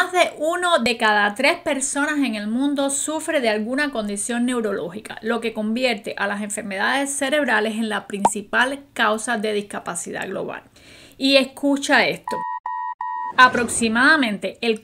Más de 1 de cada 3 personas en el mundo sufre de alguna condición neurológica, lo que convierte a las enfermedades cerebrales en la principal causa de discapacidad global. Y escucha esto. Aproximadamente el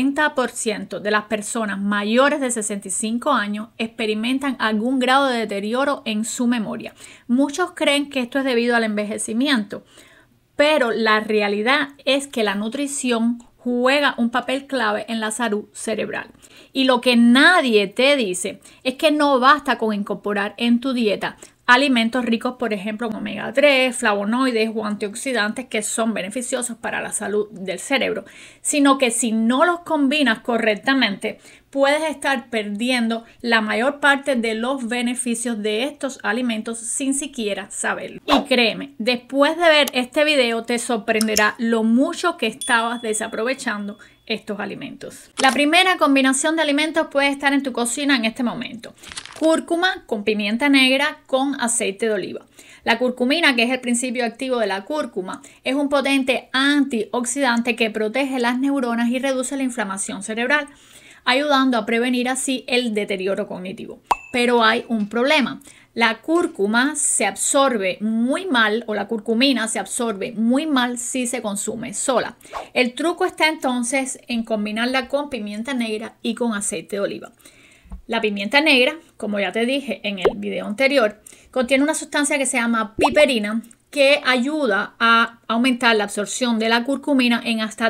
40% de las personas mayores de 65 años experimentan algún grado de deterioro en su memoria. Muchos creen que esto es debido al envejecimiento, pero la realidad es que la nutrición juega un papel clave en la salud cerebral. Y lo que nadie te dice es que no basta con incorporar en tu dieta alimentos ricos, por ejemplo, en omega 3, flavonoides o antioxidantes que son beneficiosos para la salud del cerebro, sino que si no los combinas correctamente, puedes estar perdiendo la mayor parte de los beneficios de estos alimentos sin siquiera saberlo. Y créeme, después de ver este video te sorprenderá lo mucho que estabas desaprovechando estos alimentos. La primera combinación de alimentos puede estar en tu cocina en este momento. Cúrcuma con pimienta negra con aceite de oliva. La curcumina, que es el principio activo de la cúrcuma, es un potente antioxidante que protege las neuronas y reduce la inflamación cerebral, ayudando a prevenir así el deterioro cognitivo. Pero hay un problema. La cúrcuma se absorbe muy mal, o la curcumina se absorbe muy mal si se consume sola. El truco está entonces en combinarla con pimienta negra y con aceite de oliva. La pimienta negra, como ya te dije en el video anterior, contiene una sustancia que se llama piperina que ayuda a aumentar la absorción de la curcumina en hasta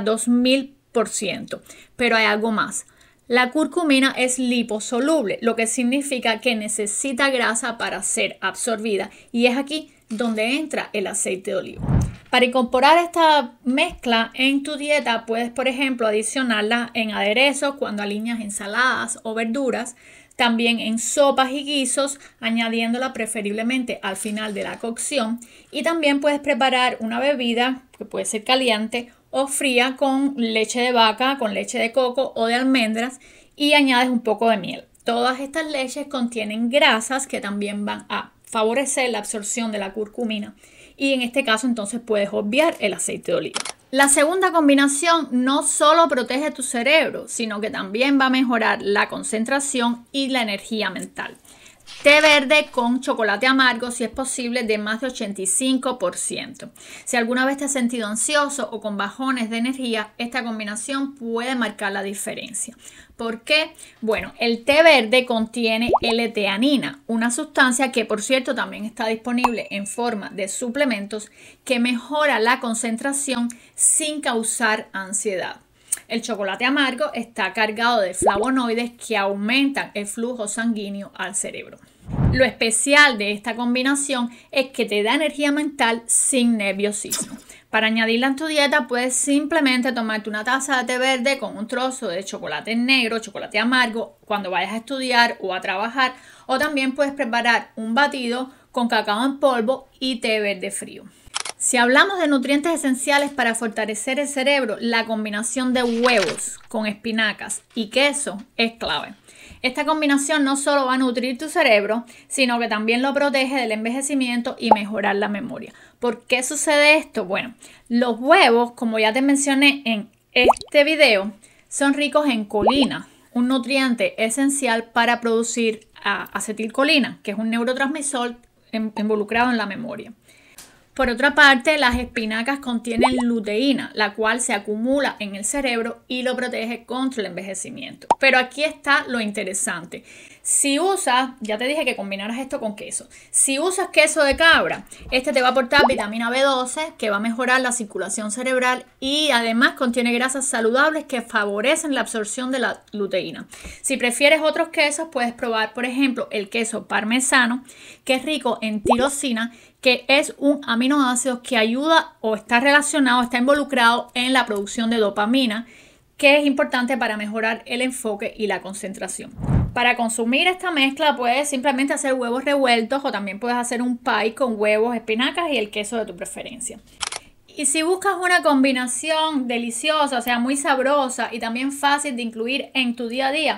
2000%. Pero hay algo más. La curcumina es liposoluble, lo que significa que necesita grasa para ser absorbida, y es aquí donde entra el aceite de oliva. Para incorporar esta mezcla en tu dieta, puedes, por ejemplo, adicionarla en aderezos cuando alineas ensaladas o verduras, también en sopas y guisos, añadiéndola preferiblemente al final de la cocción, y también puedes preparar una bebida que puede ser caliente o fría con leche de vaca, con leche de coco o de almendras, y añades un poco de miel. Todas estas leches contienen grasas que también van a favorecer la absorción de la curcumina, y en este caso entonces puedes obviar el aceite de oliva. La segunda combinación no solo protege tu cerebro, sino que también va a mejorar la concentración y la energía mental. Té verde con chocolate amargo, si es posible, de más de 85%. Si alguna vez te has sentido ansioso o con bajones de energía, esta combinación puede marcar la diferencia. ¿Por qué? Bueno, el té verde contiene L-teanina, una sustancia que, por cierto, también está disponible en forma de suplementos que mejora la concentración sin causar ansiedad. El chocolate amargo está cargado de flavonoides que aumentan el flujo sanguíneo al cerebro. Lo especial de esta combinación es que te da energía mental sin nerviosismo. Para añadirla en tu dieta, puedes simplemente tomarte una taza de té verde con un trozo de chocolate negro, chocolate amargo, cuando vayas a estudiar o a trabajar, o también puedes preparar un batido con cacao en polvo y té verde frío. Si hablamos de nutrientes esenciales para fortalecer el cerebro, la combinación de huevos con espinacas y queso es clave. Esta combinación no solo va a nutrir tu cerebro, sino que también lo protege del envejecimiento y mejorar la memoria. ¿Por qué sucede esto? Bueno, los huevos, como ya te mencioné en este video, son ricos en colina, un nutriente esencial para producir acetilcolina, que es un neurotransmisor involucrado en la memoria. Por otra parte, las espinacas contienen luteína, la cual se acumula en el cerebro y lo protege contra el envejecimiento. Pero aquí está lo interesante. Si usas, ya te dije que combinaras esto con queso. Si usas queso de cabra, este te va a aportar vitamina B12, que va a mejorar la circulación cerebral, y además contiene grasas saludables que favorecen la absorción de la luteína. Si prefieres otros quesos, puedes probar, por ejemplo, el queso parmesano, que es rico en tirosina, que es un aminoácido que ayuda o está relacionado, está involucrado en la producción de dopamina, que es importante para mejorar el enfoque y la concentración. Para consumir esta mezcla puedes simplemente hacer huevos revueltos, o también puedes hacer un pie con huevos, espinacas y el queso de tu preferencia. Y si buscas una combinación deliciosa, o sea, muy sabrosa y también fácil de incluir en tu día a día,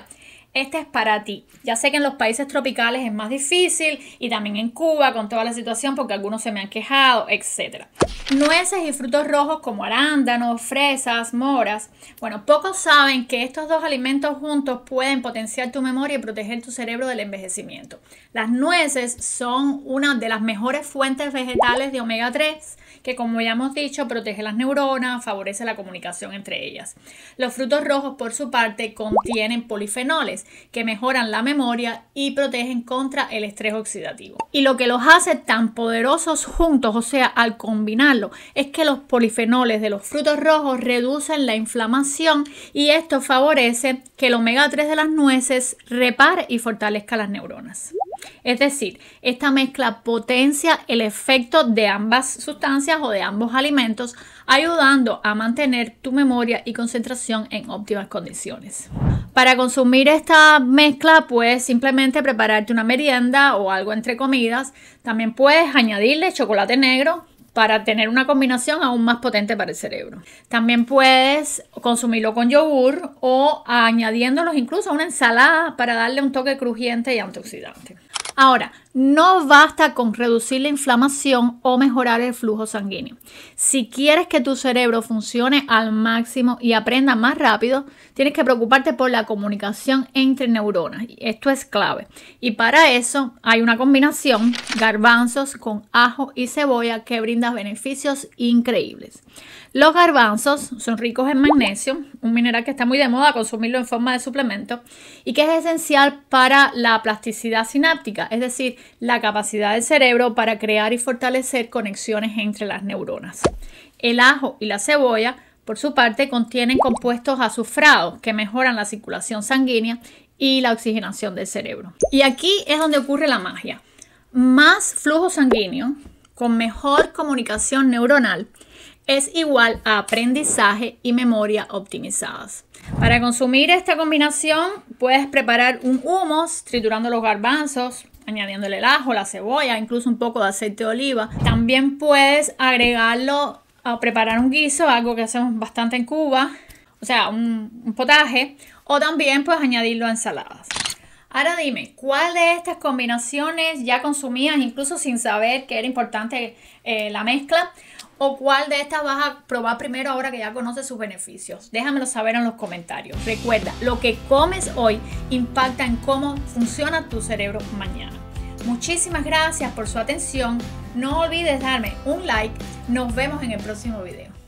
este es para ti. Ya sé que en los países tropicales es más difícil y también en Cuba con toda la situación porque algunos se me han quejado, etc. Nueces y frutos rojos como arándanos, fresas, moras. Bueno, pocos saben que estos dos alimentos juntos pueden potenciar tu memoria y proteger tu cerebro del envejecimiento. Las nueces son una de las mejores fuentes vegetales de omega 3, que como ya hemos dicho, protege las neuronas, favorece la comunicación entre ellas. Los frutos rojos, por su parte, contienen polifenoles que mejoran la memoria y protegen contra el estrés oxidativo. Y lo que los hace tan poderosos juntos, o sea, al combinarlo, es que los polifenoles de los frutos rojos reducen la inflamación y esto favorece que el omega 3 de las nueces repare y fortalezca las neuronas. Es decir, esta mezcla potencia el efecto de ambas sustancias o de ambos alimentos, ayudando a mantener tu memoria y concentración en óptimas condiciones. Para consumir esta mezcla, puedes simplemente prepararte una merienda o algo entre comidas. También puedes añadirle chocolate negro para tener una combinación aún más potente para el cerebro. También puedes consumirlo con yogur o añadiéndolos incluso a una ensalada para darle un toque crujiente y antioxidante. Ahora, no basta con reducir la inflamación o mejorar el flujo sanguíneo. Si quieres que tu cerebro funcione al máximo y aprenda más rápido, tienes que preocuparte por la comunicación entre neuronas. Esto es clave. Y para eso hay una combinación, garbanzos con ajo y cebolla, que brinda beneficios increíbles. Los garbanzos son ricos en magnesio, un mineral que está muy de moda consumirlo en forma de suplemento y que es esencial para la plasticidad sináptica, es decir, la capacidad del cerebro para crear y fortalecer conexiones entre las neuronas. El ajo y la cebolla, por su parte, contienen compuestos azufrados que mejoran la circulación sanguínea y la oxigenación del cerebro. Y aquí es donde ocurre la magia. Más flujo sanguíneo, con mejor comunicación neuronal, es igual a aprendizaje y memoria optimizadas. Para consumir esta combinación puedes preparar un hummus triturando los garbanzos, añadiéndole el ajo, la cebolla, incluso un poco de aceite de oliva. También puedes agregarlo a preparar un guiso, algo que hacemos bastante en Cuba, o sea, un potaje, o también puedes añadirlo a ensaladas. Ahora dime, ¿cuál de estas combinaciones ya consumías incluso sin saber que era importante la mezcla? ¿O cuál de estas vas a probar primero ahora que ya conoces sus beneficios? Déjamelo saber en los comentarios. Recuerda, lo que comes hoy impacta en cómo funciona tu cerebro mañana. Muchísimas gracias por su atención. No olvides darme un like. Nos vemos en el próximo video.